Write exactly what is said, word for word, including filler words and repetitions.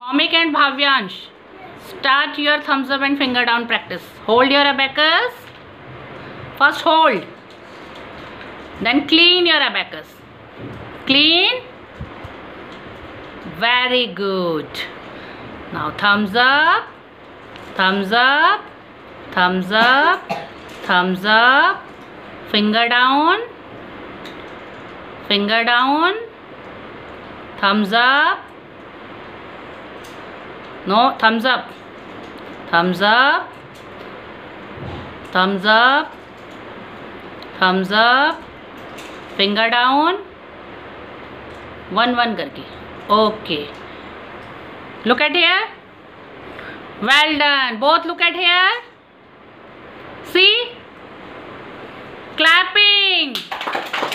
Omik and Bhavyansh, start your thumbs up and finger down practice. Hold your abacus. First hold. Then clean your abacus. Clean. Very good. Now thumbs up. Thumbs up. Thumbs up. Thumbs up. Finger down. Finger down. Thumbs up. No, thumbs up. Thumbs up. Thumbs up. Thumbs up. Finger down. One one करके. Okay. Look at here. Well done. Both look at here. See? Clapping.